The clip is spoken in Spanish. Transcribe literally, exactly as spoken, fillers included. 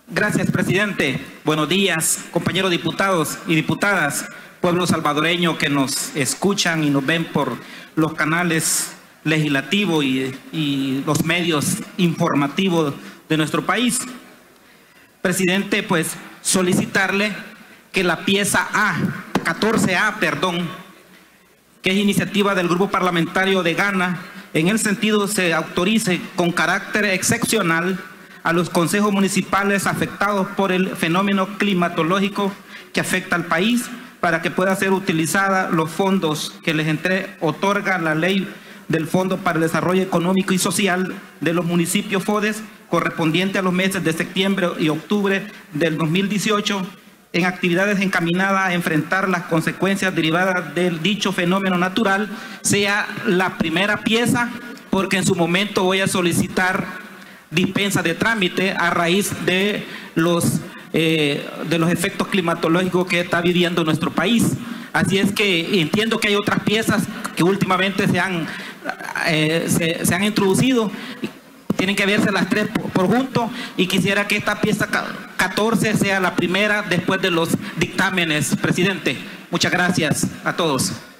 Gracias, presidente. Buenos días, compañeros diputados y diputadas, pueblo salvadoreño que nos escuchan y nos ven por los canales legislativos y, y los medios informativos de nuestro país. Presidente, pues solicitarle que la pieza A, catorce A, perdón, que es iniciativa del Grupo Parlamentario de Gana, en el sentido se autorice con carácter excepcional a los consejos municipales afectados por el fenómeno climatológico que afecta al país para que puedan ser utilizados los fondos que les entre, otorga la ley del Fondo para el Desarrollo Económico y Social de los municipios FODES correspondiente a los meses de septiembre y octubre del dos mil dieciocho en actividades encaminadas a enfrentar las consecuencias derivadas del dicho fenómeno natural, sea la primera pieza, porque en su momento voy a solicitar dispensa de trámite a raíz de los, eh, de los efectos climatológicos que está viviendo nuestro país. Así es que entiendo que hay otras piezas que últimamente se han, eh, se, se han introducido. Tienen que verse las tres por, por junto y quisiera que esta pieza catorce sea la primera después de los dictámenes, presidente. Muchas gracias a todos.